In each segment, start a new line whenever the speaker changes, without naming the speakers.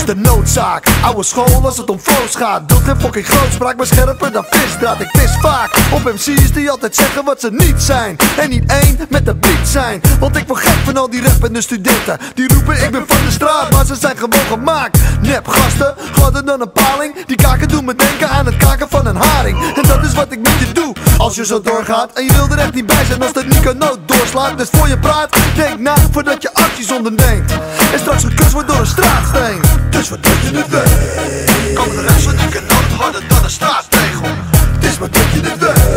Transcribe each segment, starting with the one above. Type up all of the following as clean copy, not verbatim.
de noodzaak. Oude school als het om flows gaat. Doe geen fucking grootspraak, maar scherper dan visdraad. Ik vis vaak op MC's die altijd zeggen wat ze niet zijn. En niet één met de beat zijn. Want ik word gek van al die rappende studenten. Die roepen ik ben van de straat, maar ze zijn gewoon gemaakt. Nep gasten, gladder dan een paling. Die kaken doen me denken aan het kaken van een haring. En dat is wat ik met je doe. Als je zo doorgaat en je wil er echt niet bij zijn als de Nico Noot doorslaat. Dus voor je praat, denk na voordat je acties onderneemt. En straks gekust wordt door een straatsteen. Dus wat dat je het weet. Komen de rest van Nico Noot harder dan een straattegel. Dus wat dat je het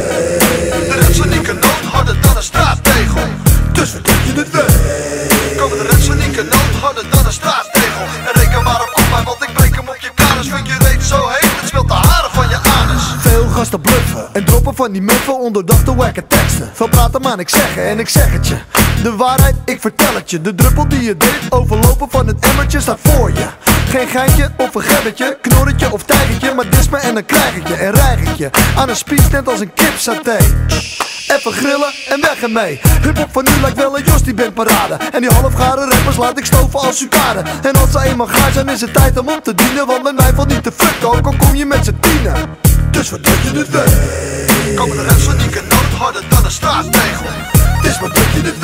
weet. De rest van Nico Noot harder dan een straattegel. Dus wat dat je het weet. Komen de rest van Nico Noot harder dan een straattegel. En reken maar op mij, want ik breek hem op je kanus. Vind je reet zo heet, het speelt de haren van je anus. Veel gasten bluffen en droppen van die muffen onderdachte wacke teksten. Veel praten maar niks zeggen en ik zeg het je. De waarheid, ik vertel het je. De druppel die je deed, overlopen van het emmertje staat voor je. Geen geintje of een gebbetje, knorretje of tijgertje. Maar dis me en dan krijg ik je en rijg ik je aan een spies net als een kipsaté. Even grillen en weg ermee. Hiphop van nu lijkt wel een Jostie Band parade. En die halfgare rappers laat ik stoven als sucade. En als ze eenmaal gaar zijn is het tijd om op te dienen. Want met mij valt niet te fucken, ook al kom je met z'n tienen. Dus wat dat je het weet. Komen de rest van Nico Noot harder dan een straattegel. Dus wat dat je het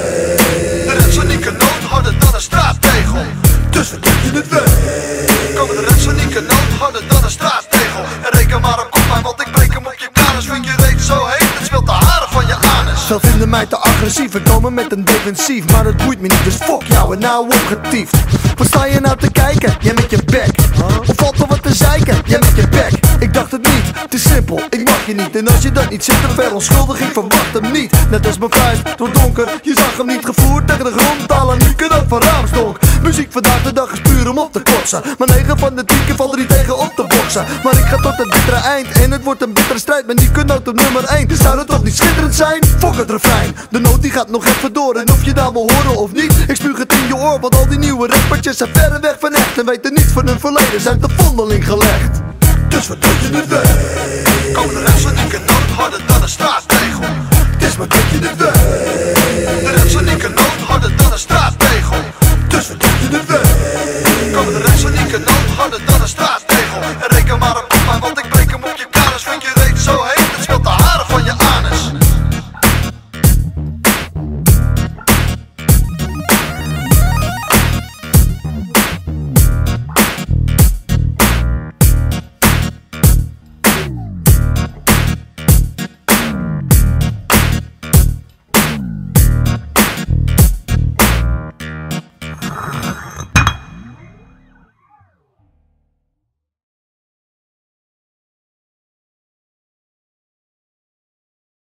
weet. De rest van Nico Noot harder dan een straattegel. Dus wat dat je het weet. Komen de rest van Nico Noot harder dan een straattegel. En reken maar op mij, want ik breek hem op je kanus. Vind je reet zo heet, het speelt de haren van je anus. Veel vinden mij te agressief en komen met een defensief. Maar het boeit me niet, dus fuck jou en nou opgetiefd. Wat sta je nou te kijken? Jij met je bek. Of valt er wat te zeiken? Jij met je bek. Ik dacht het niet, het is simpel, ik mag je niet. En als je dat niet zit, te veel onschuldig, ik verwacht hem niet. Net als mijn vuist, het wordt donker, je zag hem niet gevoerd tegen de grond. Talen nu kan ook van raamstonk. Muziek vandaag de dag is puur om op te kotsen. Maar 9 van de 10 keer valt er niet tegen op te boksen. Maar ik ga tot het bittere eind en het wordt een bittere strijd. Met Nico Noot op nummer 1, zou het toch niet schitterend zijn? Fuck het refrein, de noot die gaat nog even door. En of je daar wil horen of niet, ik spuug het in je oor. Want al die nieuwe rappertjes zijn verre weg van echt. En weten niet van hun verleden, zijn te vondeling gelegd. Dus wat dat je het weet. Komen de rest van Nico Noot harder dan een straattegel. Dus wat dat je het weet. De rest van